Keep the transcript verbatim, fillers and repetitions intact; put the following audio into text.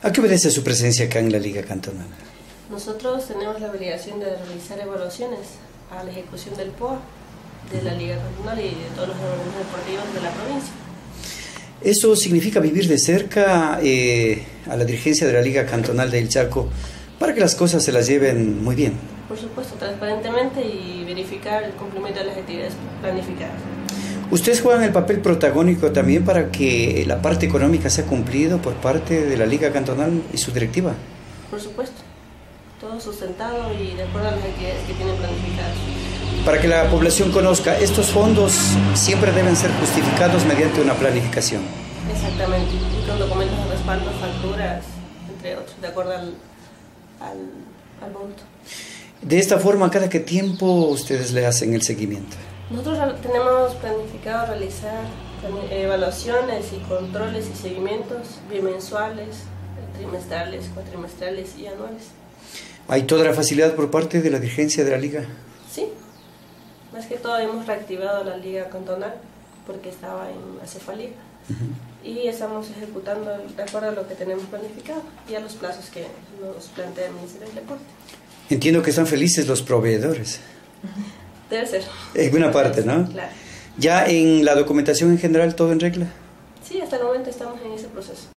¿A qué obedece su presencia acá en la Liga Cantonal? Nosotros tenemos la obligación de realizar evaluaciones a la ejecución del P O A, de la Liga Cantonal y de todos los organismos deportivos de la provincia. ¿Eso significa vivir de cerca eh, a la dirigencia de la Liga Cantonal del Chaco para que las cosas se las lleven muy bien? Por supuesto, transparentemente y verificar el cumplimiento de las actividades planificadas. ¿Ustedes juegan el papel protagónico también para que la parte económica sea cumplido por parte de la Liga Cantonal y su directiva? Por supuesto, todo sustentado y de acuerdo a las actividades que tienen planificadas. Para que la población conozca, estos fondos siempre deben ser justificados mediante una planificación. Exactamente, y con documentos de respaldo, facturas, entre otros, de acuerdo al, al, al monto. De esta forma, ¿cada qué tiempo ustedes le hacen el seguimiento? Nosotros tenemos planificado realizar evaluaciones y controles y seguimientos bimensuales, trimestrales, cuatrimestrales y anuales. ¿Hay toda la facilidad por parte de la dirigencia de la Liga? Sí, más que todo hemos reactivado la Liga Cantonal porque estaba en la Cefaliga. Uh-huh. Y estamos ejecutando de acuerdo a lo que tenemos planificado y a los plazos que nos plantea el Ministerio del Deporte. Entiendo que están felices los proveedores. Debe ser. En buena parte, ¿no? Claro. ¿Ya en la documentación en general todo en regla? Sí, hasta el momento estamos en ese proceso.